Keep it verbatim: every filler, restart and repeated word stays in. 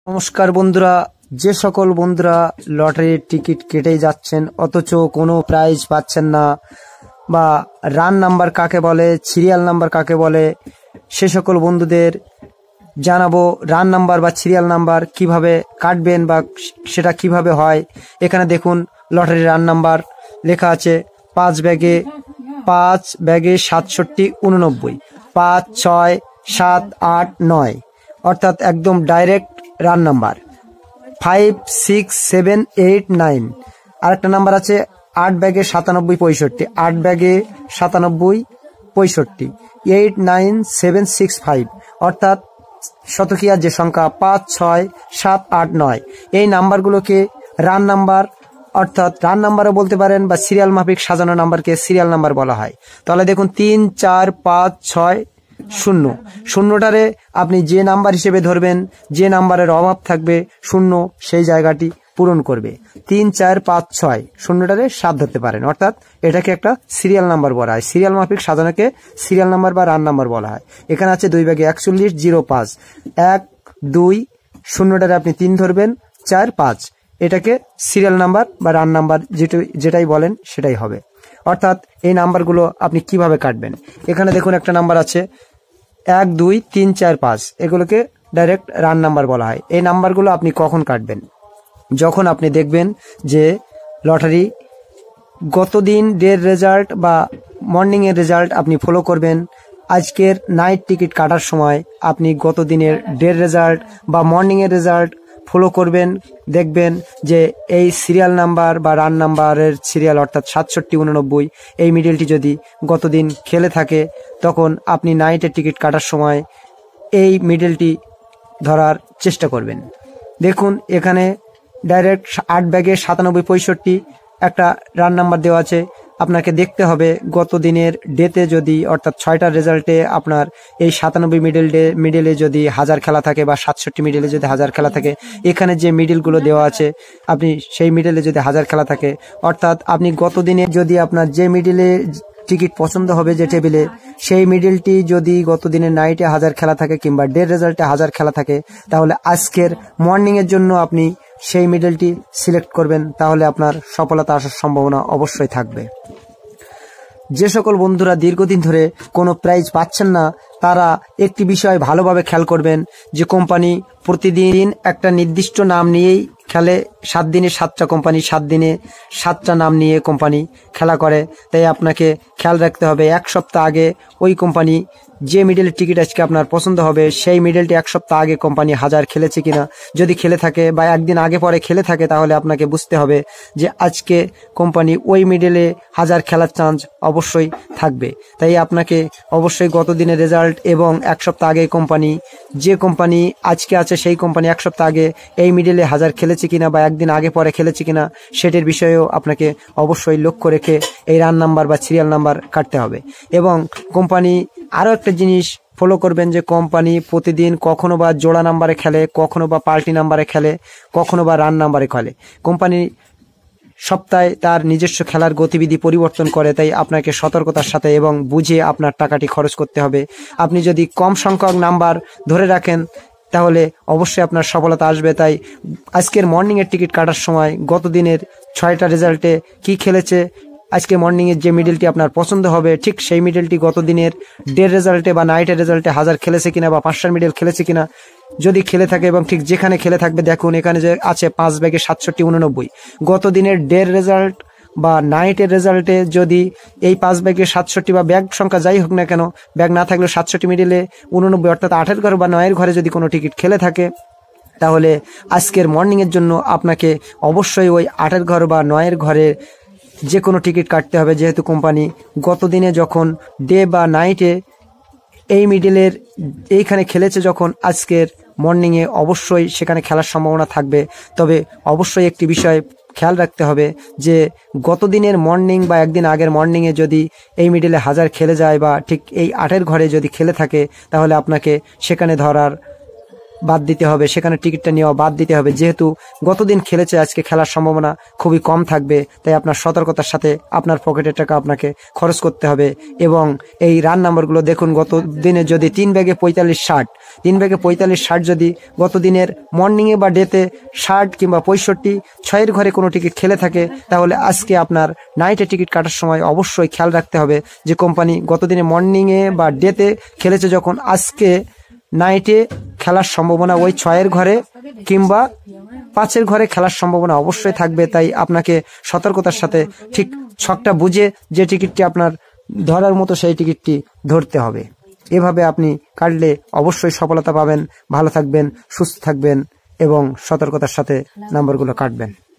নমস্কার বন্ধুরা, যে সকল বন্ধুরা লটারির টিকিট কেটে যাচ্ছেন অথচ কোনো প্রাইজ পাচ্ছেন না বা রান নাম্বার কাকে বলে, সিরিয়াল নাম্বার কাকে বলে, সে সকল বন্ধুদের জানাবো রান নাম্বার বা সিরিয়াল নাম্বার কিভাবে কাটবেন বা সেটা কিভাবে হয়। এখানে দেখুন লটারির রান নাম্বার লেখা আছে পাঁচ ব্যাগে পাঁচ ব্যাগে সাতষট্টি উননব্বই পাঁচ ছয় সাত আট নয়, অর্থাৎ একদম direct run number. Five six seven eight nine আরেকটা নাম্বার আছে আট ব্যাগে সাতানব্বই পঁয়ষট্টি আট ব্যাগে সাতানব্বই পঁয়ষট্টি eight nine seven six five, অর্থাৎ শতকিয়ার যে সংখ্যা পাঁচ ছয় সাত আট নয়, এই নাম্বারগুলোকে রান নাম্বার অর্থাৎ রান নাম্বারও বলতে পারেন বা সিরিয়াল মাফিক সাজানো নাম্বারকে সিরিয়াল নাম্বার বলা হয়। তাহলে দেখুন তিন চার পাঁচ ছয় শূন্য, শূন্যটারে আপনি যে নাম্বার হিসেবে ধরবেন, যে নাম্বারের অভাব থাকবে শূন্য সেই জায়গাটি পূরণ করবে। তিন চার পাঁচ ছয় শূন্যটারে সাত ধরতে পারেন, অর্থাৎ এটাকে একটা সিরিয়াল নাম্বার বলা হয়। সিরিয়াল মাফিক সাজানোকে সিরিয়াল নাম্বার বা রান নাম্বার বলা হয়। এখানে আছে দুই ব্যাগে একচল্লিশ জিরো পাঁচ এক দুই, শূন্যটারে আপনি তিন ধরবেন, চার পাঁচ, এটাকে সিরিয়াল নাম্বার বা রান নাম্বার যেটা যেটাই বলেন সেটাই হবে। অর্থাৎ এই নাম্বারগুলো আপনি কিভাবে কাটবেন, এখানে দেখুন একটা নাম্বার আছে এক দুই তিন চার পাঁচ, এগুলোকে ডাইরেক্ট রান নাম্বার বলা হয়। এই নাম্বারগুলো আপনি কখন কাটবেন, যখন আপনি দেখবেন যে লটারি গতদিন ডের রেজাল্ট বা মর্নিংয়ের রেজাল্ট আপনি ফলো করবেন। আজকের নাইট টিকিট কাটার সময় আপনি গত দিনের ডের রেজাল্ট বা মর্নিংয়ের রেজাল্ট ফলো করবেন, দেখবেন যে এই সিরিয়াল নাম্বার বা রান নাম্বারের সিরিয়াল অর্থাৎ সাতষট্টি উননব্বই এই মিডিলটি যদি গতদিন খেলে থাকে, তখন আপনি নাইটের টিকিট কাটার সময় এই মিডিলটি ধরার চেষ্টা করবেন। দেখুন এখানে ডাইরেক্ট আট ব্যাগে সাতানব্বই পঁয়ষট্টি একটা রান নাম্বার দেওয়া আছে। আপনাকে দেখতে হবে গত দিনের ডেতে যদি অর্থাৎ ছয়টার রেজাল্টে আপনার এই সাতানব্বই মিডল ডে মিডলে যদি হাজার খেলা থাকে বা সাতষট্টি মিডলে যদি হাজার খেলা থাকে, এখানে যে মিডলগুলো দেওয়া আছে আপনি সেই মিডলে যদি হাজার খেলা থাকে, অর্থাৎ আপনি গত দিনে যদি আপনার যে মিডলে টিকিট পছন্দ হবে যে টেবিলে, সেই মিডলটি যদি গত দিনের নাইটে হাজার খেলা থাকে কিংবা ডের রেজাল্টে হাজার খেলা থাকে, তাহলে আজকের মর্নিংয়ের জন্য আপনি সেই মিডলটি সিলেক্ট করবেন, তাহলে আপনার সফলতা আসার সম্ভাবনা অবশ্যই থাকবে। যে সকল বন্ধুরা দীর্ঘদিন ধরে কোনো প্রাইজ পাচ্ছেন না, তারা একটি বিষয় ভালোভাবে খেয়াল করবেন যে কোম্পানি প্রতিদিন একটা নির্দিষ্ট নাম নিয়েই খেলে। সাত দিনে সাতটা কোম্পানি সাত দিনে সাতটা নাম নিয়ে কোম্পানি খেলা করে, তাই আপনাকে খেয়াল রাখতে হবে এক সপ্তাহ আগে ওই কোম্পানি যে মিডলের টিকিট আজকে আপনার পছন্দ হবে সেই মিডলটি এক সপ্তাহ আগে কোম্পানি হাজার খেলেছে কিনা। যদি খেলে থাকে বা একদিন আগে পরে খেলে থাকে, তাহলে আপনাকে বুঝতে হবে যে আজকে কোম্পানি ওই মিডলে হাজার খেলার চান্স অবশ্যই থাকবে। তাই আপনাকে অবশ্যই গত দিনের রেজাল্ট এবং এক সপ্তাহ আগে কোম্পানি যে কোম্পানি আজকে আছে সেই কোম্পানি এক সপ্তাহ আগে এই মিডলে হাজার খেলেছে কিনা বা একদিন আগে পরে খেলেছে কিনা, সেটির বিষয়েও আপনাকে অবশ্যই লক্ষ্য রেখে এই রান নাম্বার বা সিরিয়াল নাম্বার কাটতে হবে। এবং কোম্পানি আরও একটা জিনিস ফলো করবেন যে কোম্পানি প্রতিদিন কখনো বা জোড়া নাম্বারে খেলে, কখনো বা পাল্টি নাম্বারে খেলে, কখনো বা রান নাম্বারে খেলে। কোম্পানি সপ্তাহে তার নিজস্ব খেলার গতিবিধি পরিবর্তন করে, তাই আপনাকে সতর্কতার সাথে এবং বুঝে আপনার টাকাটি খরচ করতে হবে। আপনি যদি কম সংখ্যক নাম্বার ধরে রাখেন তাহলে অবশ্যই আপনার সফলতা আসবে। তাই আজকের মর্নিংয়ের টিকিট কাটার সময় গত দিনের ছয়টা রেজাল্টে কি খেলেছে, আজকে মর্নিংয়ের যে মিডলটি আপনার পছন্দ হবে ঠিক সেই মিডলটি গত দিনের ডের রেজাল্টে বা নাইটের রেজাল্টে হাজার খেলেছে কিনা বা পাঁচটার মিডল খেলেছে কিনা, যদি খেলে থাকে এবং ঠিক যেখানে খেলে থাকবে, দেখুন এখানে যে আছে পাঁচ ব্যাগে সাতষট্টি উননব্বই, গত দিনের ডের রেজাল্ট বা নাইটের রেজাল্টে যদি এই পাঁচ ব্যাগে সাতষট্টি বা ব্যাগ সংখ্যা যাই হোক না কেন, ব্যাগ না থাকলেও সাতষট্টি মিডলে উননব্বই অর্থাৎ আটের ঘর বা নয়ের ঘরে যদি কোনো টিকিট খেলে থাকে, তাহলে আজকের মর্নিংয়ের জন্য আপনাকে অবশ্যই ওই আটের ঘর বা নয়ের ঘরে যে কোনো টিকিট কাটতে হবে। যেহেতু কোম্পানি গত দিনে যখন ডে বা নাইটে এই মিডলের এইখানে খেলেছে, যখন আজকের মর্নিংয়ে অবশ্যই সেখানে খেলার সম্ভাবনা থাকবে। তবে অবশ্যই একটি বিষয় খেয়াল রাখতে হবে যে গত দিনের মর্নিং বা একদিন আগের মর্নিংয়ে যদি এই মিডলে হাজার খেলে যায় বা ঠিক এই আটের ঘরে যদি খেলে থাকে, তাহলে আপনাকে সেখানে ধরার বাদ দিতে হবে, সেখানে টিকিটটা নেওয়া বাদ দিতে হবে। যেহেতু গতদিন খেলেছে, আজকে খেলার সম্ভাবনা খুবই কম থাকবে, তাই আপনার সতর্কতার সাথে আপনার পকেটের টাকা আপনাকে খরচ করতে হবে। এবং এই রান নাম্বারগুলো দেখুন, গত দিনে যদি তিন ব্যাগে পঁয়তাল্লিশ ষাট তিন ব্যাগে পঁয়তাল্লিশ ষাট যদি গত দিনের মর্নিংয়ে বা ডেতে ষাট কিংবা পঁয়ষট্টি ছয়ের ঘরে কোনো টিকিট খেলে থাকে, তাহলে আজকে আপনার নাইটে টিকিট কাটার সময় অবশ্যই খেয়াল রাখতে হবে যে কোম্পানি গত দিনে মর্নিংয়ে বা ডেতে খেলেছে, যখন আজকে নাইটে খেলার সম্ভাবনা ওই ছয়ের ঘরে কিংবা পাঁচের ঘরে খেলার সম্ভাবনা অবশ্যই থাকবে। তাই আপনাকে সতর্কতার সাথে ঠিক ছকটা বুঝে যে টিকিটটি আপনার ধরার মতো সেই টিকিটটি ধরতে হবে। এভাবে আপনি কাটলে অবশ্যই সফলতা পাবেন। ভালো থাকবেন, সুস্থ থাকবেন এবং সতর্কতার সাথে নাম্বারগুলো কাটবেন।